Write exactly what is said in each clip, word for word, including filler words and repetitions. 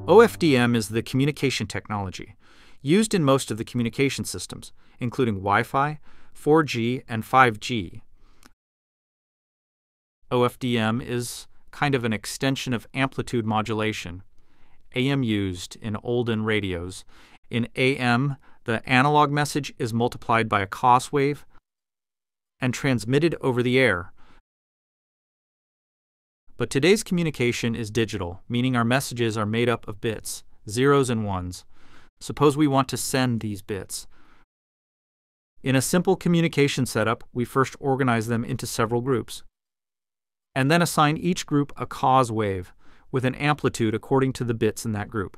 O F D M is the communication technology used in most of the communication systems, including Wi-Fi, four G, and five G. O F D M is kind of an extension of amplitude modulation, A M used in olden radios. In A M, the analog message is multiplied by a cos wave and transmitted over the air. But today's communication is digital, meaning our messages are made up of bits, zeros and ones. Suppose we want to send these bits. In a simple communication setup, we first organize them into several groups, and then assign each group a cos wave with an amplitude according to the bits in that group.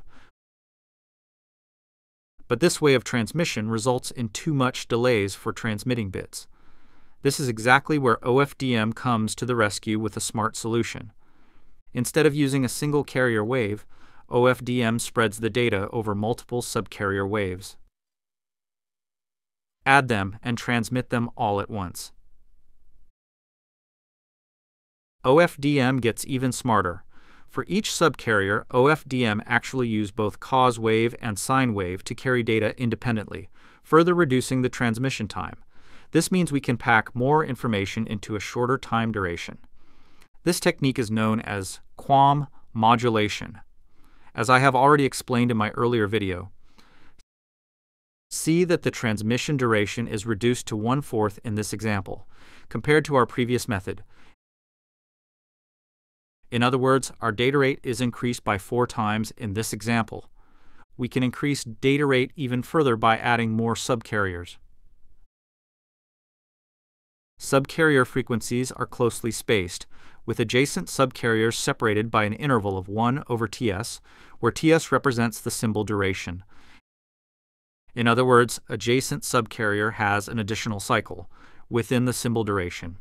But this way of transmission results in too much delays for transmitting bits. This is exactly where O F D M comes to the rescue with a smart solution. Instead of using a single carrier wave, O F D M spreads the data over multiple subcarrier waves. Add them and transmit them all at once. O F D M gets even smarter. For each subcarrier, O F D M actually uses both cos wave and sine wave to carry data independently, further reducing the transmission time. This means we can pack more information into a shorter time duration. This technique is known as QAM modulation. As I have already explained in my earlier video, see that the transmission duration is reduced to one-fourth in this example, compared to our previous method. In other words, our data rate is increased by four times in this example. We can increase data rate even further by adding more subcarriers. Subcarrier frequencies are closely spaced, with adjacent subcarriers separated by an interval of one over Ts, where Ts represents the symbol duration. In other words, adjacent subcarrier has an additional cycle within the symbol duration.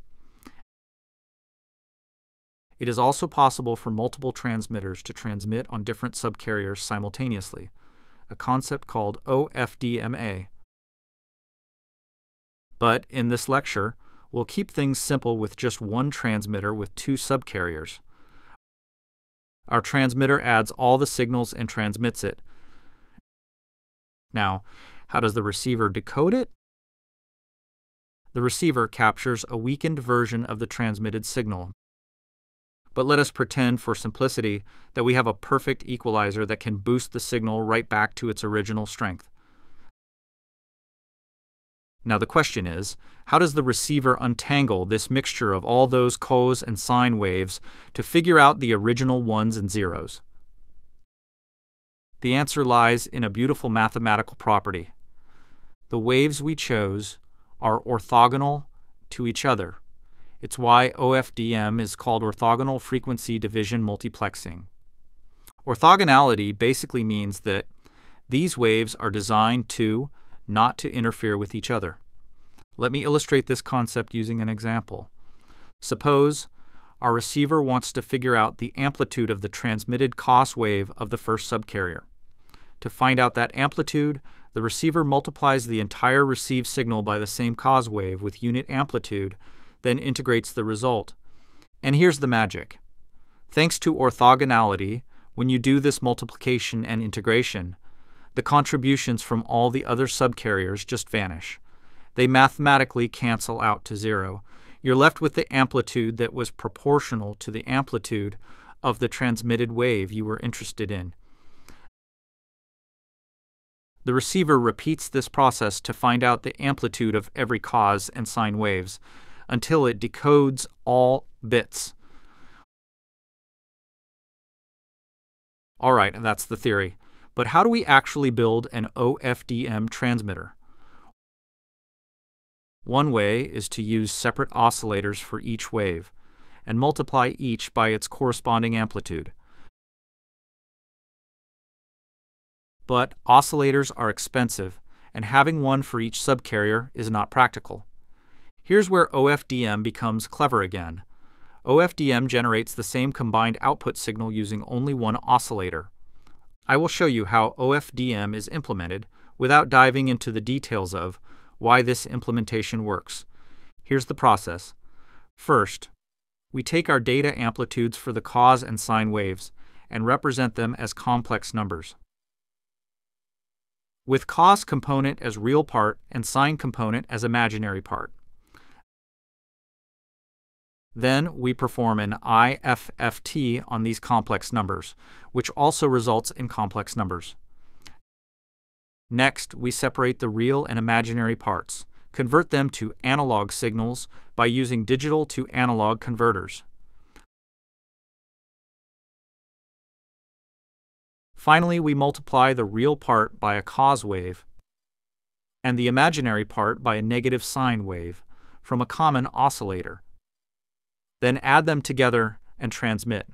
It is also possible for multiple transmitters to transmit on different subcarriers simultaneously, a concept called O F D M A. But in this lecture, we'll keep things simple with just one transmitter with two subcarriers. Our transmitter adds all the signals and transmits it. Now, how does the receiver decode it? The receiver captures a weakened version of the transmitted signal. But let us pretend, for simplicity, that we have a perfect equalizer that can boost the signal right back to its original strength. Now the question is, how does the receiver untangle this mixture of all those cos and sine waves to figure out the original ones and zeros? The answer lies in a beautiful mathematical property. The waves we chose are orthogonal to each other. It's why O F D M is called orthogonal frequency division multiplexing. Orthogonality basically means that these waves are designed to not to interfere with each other. Let me illustrate this concept using an example. Suppose our receiver wants to figure out the amplitude of the transmitted cos wave of the first subcarrier. To find out that amplitude, the receiver multiplies the entire received signal by the same cos wave with unit amplitude, then integrates the result. And here's the magic. Thanks to orthogonality, when you do this multiplication and integration, the contributions from all the other subcarriers just vanish. They mathematically cancel out to zero. You're left with the amplitude that was proportional to the amplitude of the transmitted wave you were interested in. The receiver repeats this process to find out the amplitude of every cos and sine waves until it decodes all bits. All right, that's the theory. But how do we actually build an O F D M transmitter? One way is to use separate oscillators for each wave and multiply each by its corresponding amplitude. But oscillators are expensive, and having one for each subcarrier is not practical. Here's where O F D M becomes clever again. O F D M generates the same combined output signal using only one oscillator. I will show you how O F D M is implemented without diving into the details of why this implementation works. Here's the process. First, we take our data amplitudes for the cos and sine waves and represent them as complex numbers, with cos component as real part and sine component as imaginary part. Then we perform an I F F T on these complex numbers, which also results in complex numbers. Next, we separate the real and imaginary parts, convert them to analog signals by using digital to analog converters. Finally, we multiply the real part by a cos wave and the imaginary part by a negative sine wave from a common oscillator. Then add them together and transmit.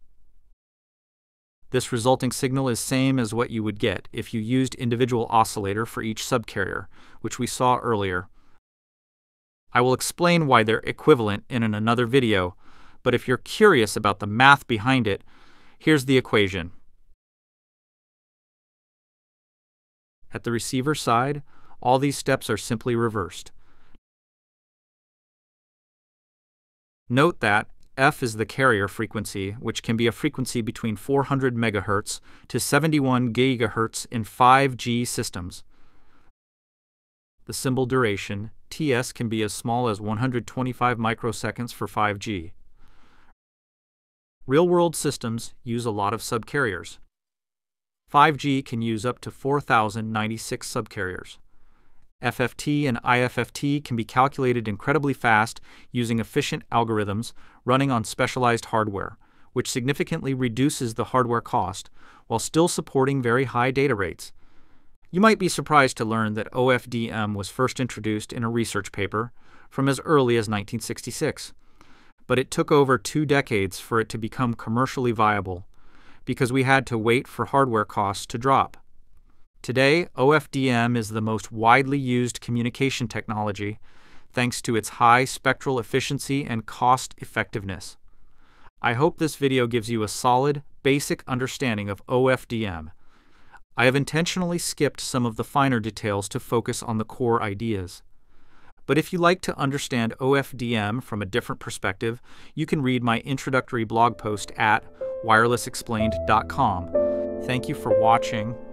This resulting signal is same as what you would get if you used individual oscillator for each subcarrier, which we saw earlier. I will explain why they're equivalent in another video, but if you're curious about the math behind it, here's the equation. At the receiver side, all these steps are simply reversed. Note that F is the carrier frequency, which can be a frequency between four hundred megahertz to seventy-one gigahertz in five G systems. The symbol duration, T S, can be as small as one hundred twenty-five microseconds for five G. Real-world systems use a lot of subcarriers. five G can use up to four thousand ninety-six subcarriers. F F T and I F F T can be calculated incredibly fast using efficient algorithms running on specialized hardware, which significantly reduces the hardware cost while still supporting very high data rates. You might be surprised to learn that O F D M was first introduced in a research paper from as early as nineteen sixty-six, but it took over two decades for it to become commercially viable because we had to wait for hardware costs to drop. Today, O F D M is the most widely used communication technology thanks to its high spectral efficiency and cost effectiveness. I hope this video gives you a solid, basic understanding of O F D M. I have intentionally skipped some of the finer details to focus on the core ideas. But if you like to understand O F D M from a different perspective, you can read my introductory blog post at wireless explained dot com. Thank you for watching.